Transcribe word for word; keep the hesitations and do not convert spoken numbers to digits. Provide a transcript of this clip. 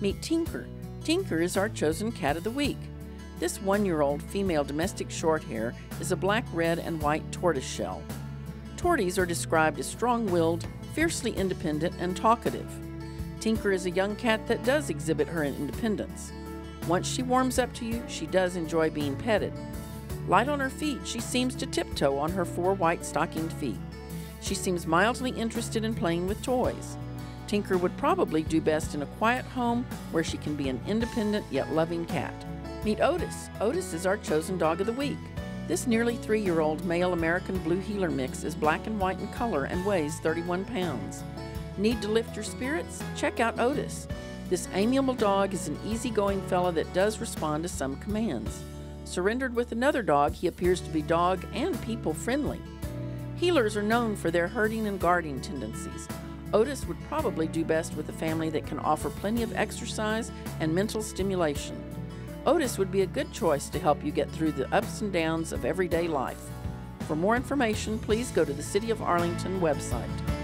Meet Tinker. Tinker is our chosen cat of the week. This one-year-old female domestic shorthair is a black, red, and white tortoiseshell. Torties are described as strong-willed, fiercely independent, and talkative. Tinker is a young cat that does exhibit her independence. Once she warms up to you, she does enjoy being petted. Light on her feet, she seems to tiptoe on her four white stockinged feet. She seems mildly interested in playing with toys. Tinker would probably do best in a quiet home where she can be an independent yet loving cat. Meet Otis. Otis is our chosen dog of the week. This nearly three-year-old male American Blue Heeler mix is black and white in color and weighs thirty-one pounds. Need to lift your spirits? Check out Otis. This amiable dog is an easygoing fella that does respond to some commands. Surrendered with another dog, he appears to be dog and people friendly. Heelers are known for their herding and guarding tendencies. Otis would probably do best with a family that can offer plenty of exercise and mental stimulation. Otis would be a good choice to help you get through the ups and downs of everyday life. For more information, please go to the City of Arlington website.